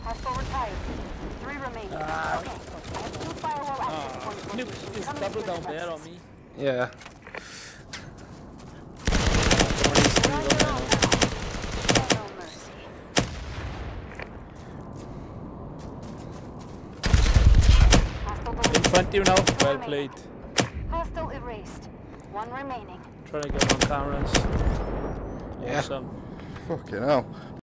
Hostile retired. 3 remaining. Okay. I have 2 firewall access points. Snoop just double down there on me. Yeah. In front of you now. Well played. Hostile erased. 1 remaining. Trying to get on cameras. Yeah. Awesome. Fucking hell.